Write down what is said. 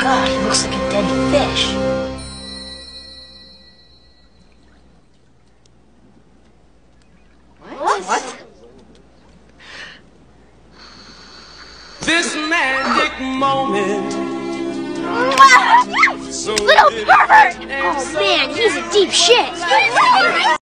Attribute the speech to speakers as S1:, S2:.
S1: God, he looks like a dead fish. What?
S2: This magic moment.
S1: Little pervert! Oh man, he's a deep shit.